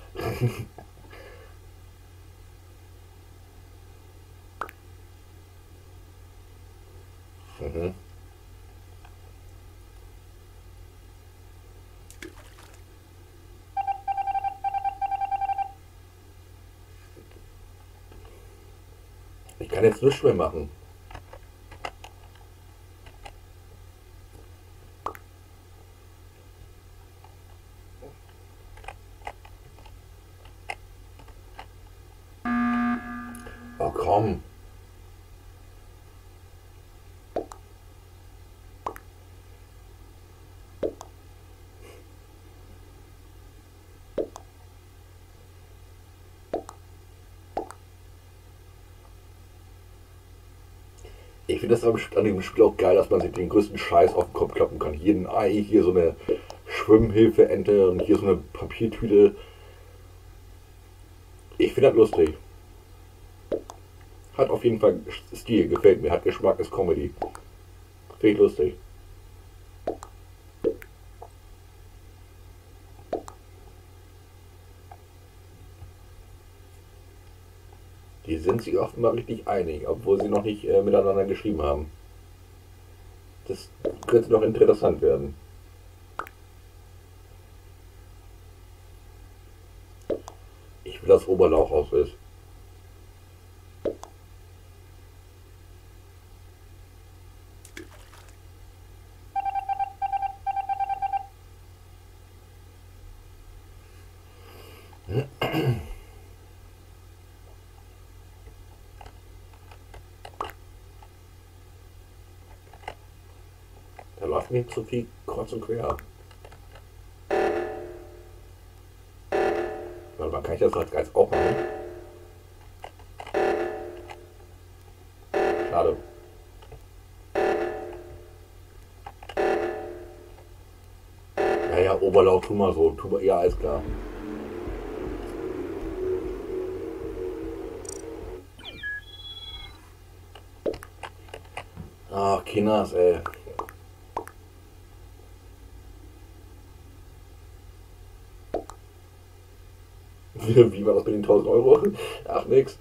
Mhm. Ich kann jetzt nichts mehr machen. Oh komm. Ich finde das an dem Spiel auch geil, dass man sich den größten Scheiß auf den Kopf kloppen kann. Hier ein Ei, hier so eine Schwimmhilfe-Ente und hier so eine Papiertüte. Ich finde das lustig. Hat auf jeden Fall Stil, gefällt mir. Hat Geschmack, ist Comedy. Finde ich lustig. Die sind sich offenbar richtig einig, obwohl sie noch nicht miteinander geschrieben haben. Das könnte noch interessant werden. Ich will, dass Oberlauch aus ist. Da läuft mir zu viel kreuz und quer. Warte mal, kann ich das als Geist auch machen? Schade. Ja, Oberlauf, tu mal so. Ja, alles klar. Ach, Kinders, ey. Wie war das mit den 1000 Euro? Ach, nix.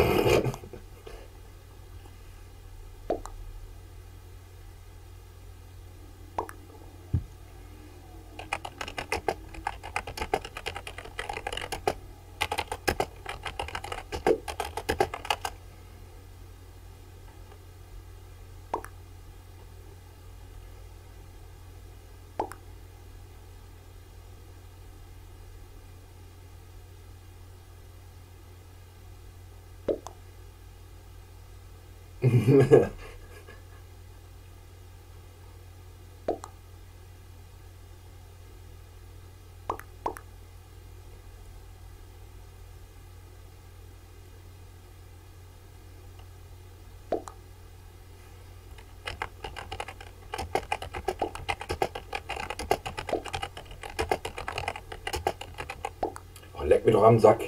Oh, leck mir doch am Sack.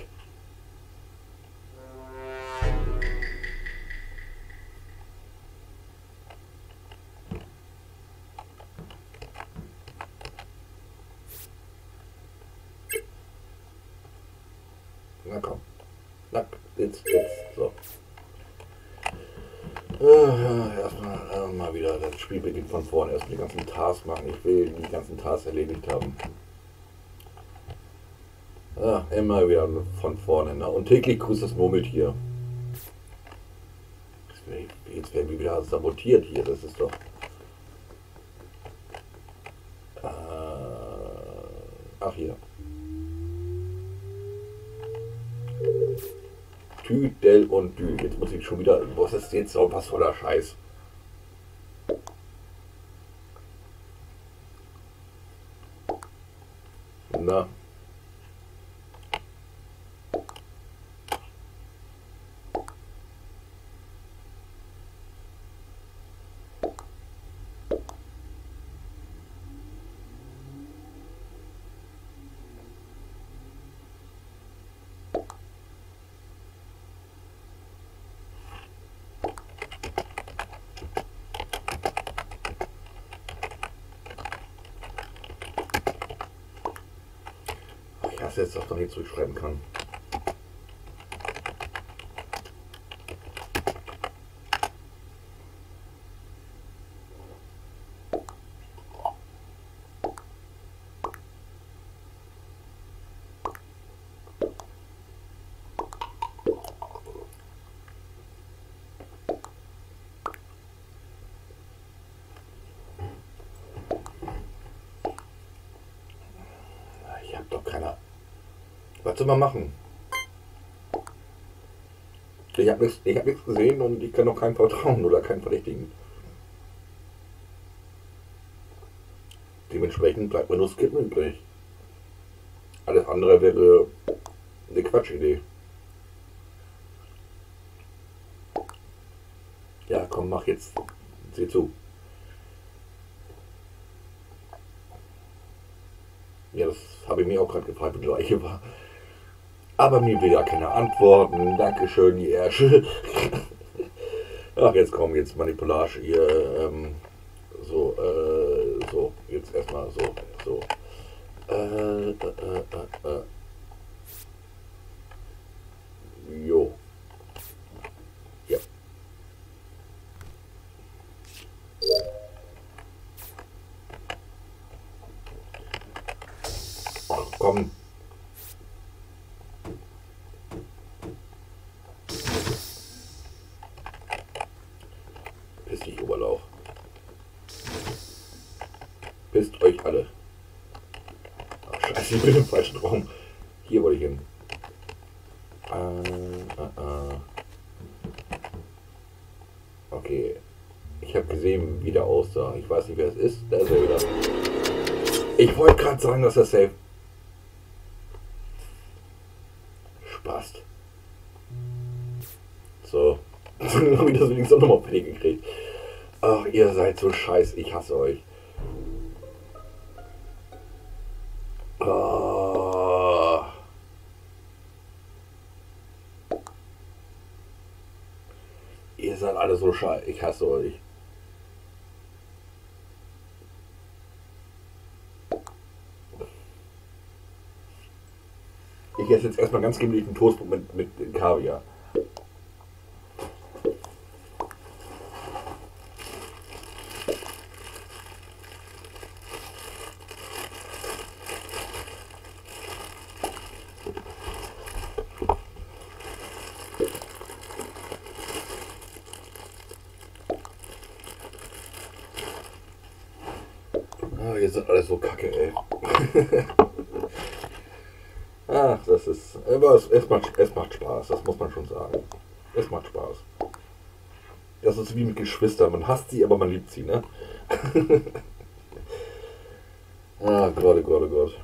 Na komm. Na, jetzt, so. Erstmal mal wieder das Spiel beginnt von vorne. Erstmal die ganzen Tasks machen. Ich will die ganzen Tasks erledigt haben. Ja, immer wieder von vorne. Ne? Und täglich grüßt das Murmeltier. Jetzt werden wir wieder sabotiert hier. Das ist doch... ach hier. Tüdel und Dü. Jetzt muss ich schon wieder... Was ist jetzt so was voller Scheiß? Na. Ich hasse jetzt, dass man nicht zurückschreiben kann. Ich hab doch keine... Was soll man machen? Ich habe nichts gesehen und ich kann auch keinem vertrauen oder keinen Verdächtigen. Dementsprechend bleibt mir nur Skippen übrig. Alles andere wäre eine Quatschidee. Ja, komm, mach jetzt. Sieh zu. Ja, das habe ich mir auch gerade gefragt, wie gleiche war. Aber mir will ja keine Antworten. Dankeschön, die Ärsche. Ach, jetzt komm, jetzt Manipulage hier. So, jetzt erstmal so. Jo. Ja. Ach, komm. Piss dich, Oberlauch. Pisst euch alle. Ach, scheiße, ich bin im falschen Raum. Hier wollte ich hin. Okay. Ich habe gesehen, wie der aussah. Ich weiß nicht, wer es ist. Da ist er wieder. Ich wollte gerade sagen, dass er safe... Spaß. So. Habe ich das wenigstens auch nochmal fertig gekriegt. Ach, ihr seid so scheiße. Ich hasse euch. Ah, ihr seid alle so scheiße. Ich hasse euch. Ich esse jetzt erstmal ganz gemütlich einen Toastbrot mit Kaviar. Ah, ihr seid alles so kacke, ey. Ach, das ist. Aber es macht Spaß, das muss man schon sagen. Es macht Spaß. Das ist wie mit Geschwistern. Man hasst sie, aber man liebt sie, ne? Ah, Gott, oh Gott, oh Gott.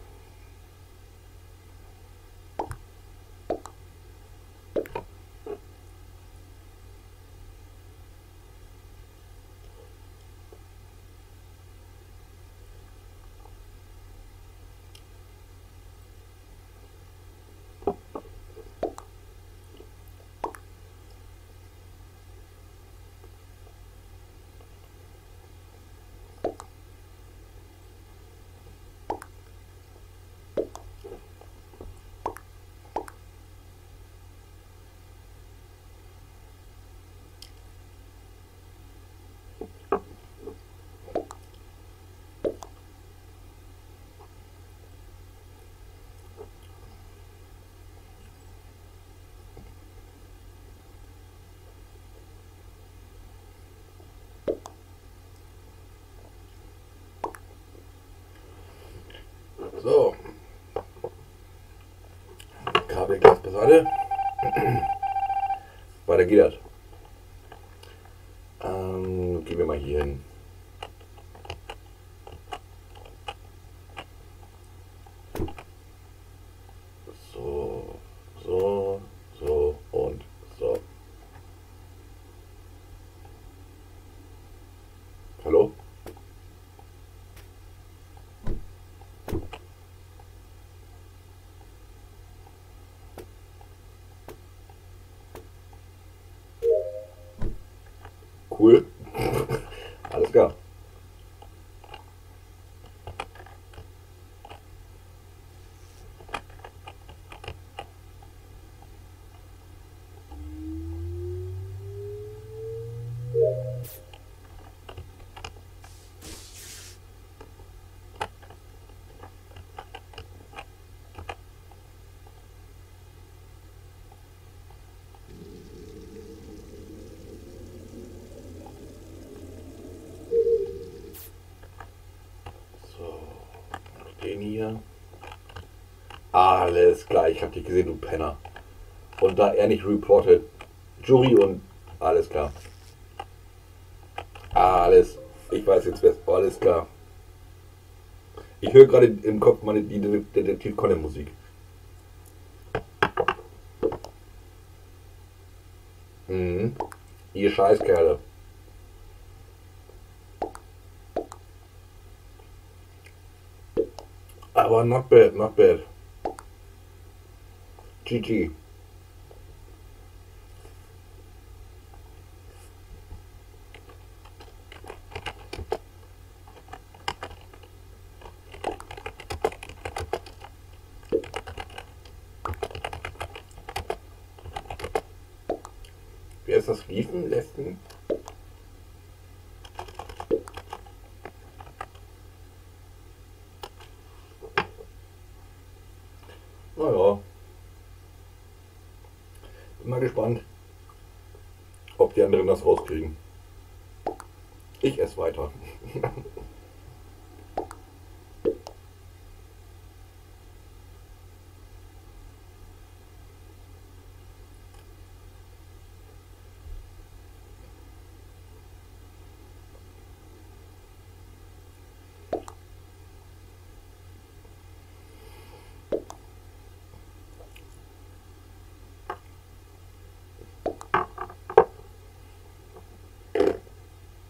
So, Kabelglas beiseite. Weiter geht das. Gehen wir mal hier hin. So, so, so und so. Hallo? Cool. Alles klar. So, den hier. Alles klar, ich hab dich gesehen, du Penner. Und da er nicht reported, Jury und alles klar. Alles. Ich weiß jetzt, wer alles klar. Ich höre gerade im Kopf die Detektiv Conan Musik. Mhm. Ihr Scheißkerle. Aber not bad, not bad. GG. Wer ist das Riefen? Letzten? Naja. Bin mal gespannt, ob die anderen das rauskriegen. Ich esse weiter.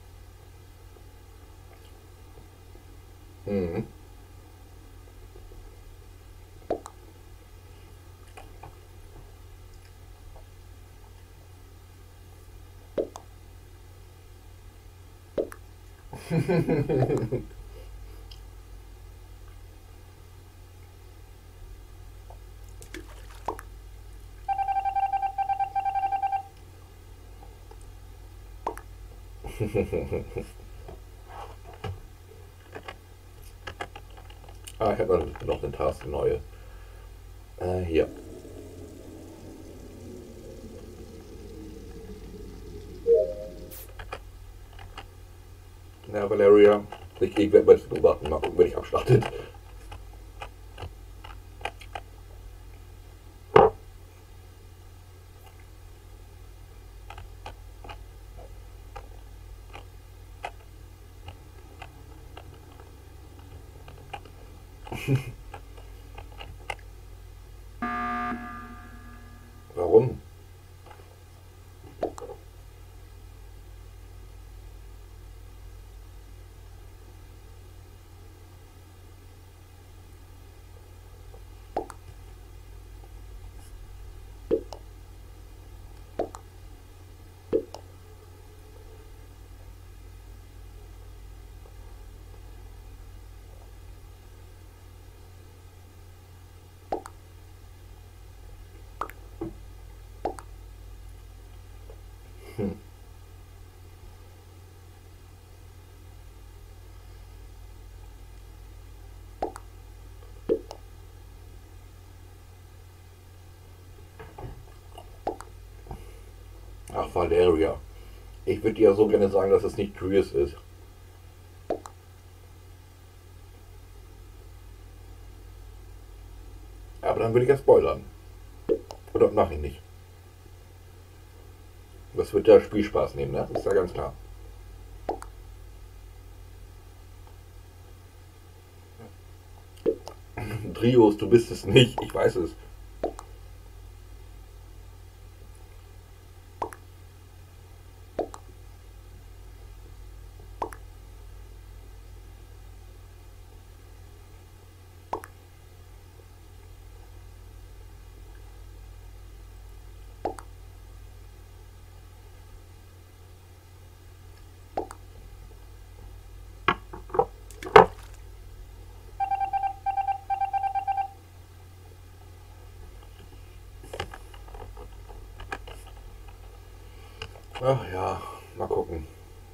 Mhm. Ah, ich habe noch eine Taste neue. Hier. Na, Valeria, ich werde mal das beobachten, mal gucken, wenn ich abschlachtet. Warum? Hm. Ach, Valeria. Ich würde ja so gerne sagen, dass es nicht Trius ist. Aber dann würde ich ja spoilern. Oder mache ich nicht. Das wird ja Spielspaß nehmen, ne? Das ist ja ganz klar. Trios, du bist es nicht, ich weiß es. Ach ja, mal gucken.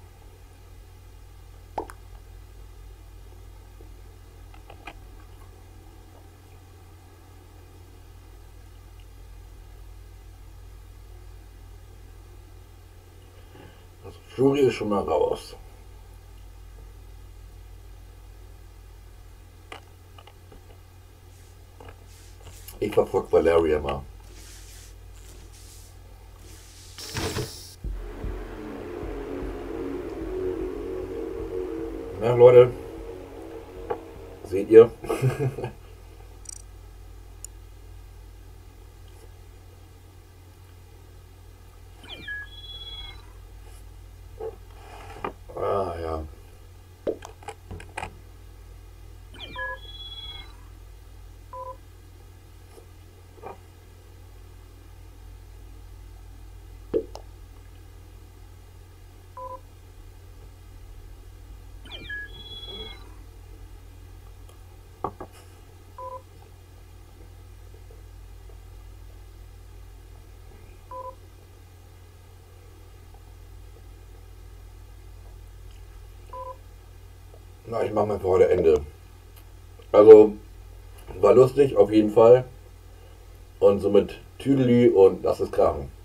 Also Jury ist schon mal raus. Ich verfolge Valeria mal. Na Leute, seht ihr? Ah ja. Na, ich mache mal für heute Ende. Also, war lustig auf jeden Fall. Und somit Tüdelü und lass es krachen.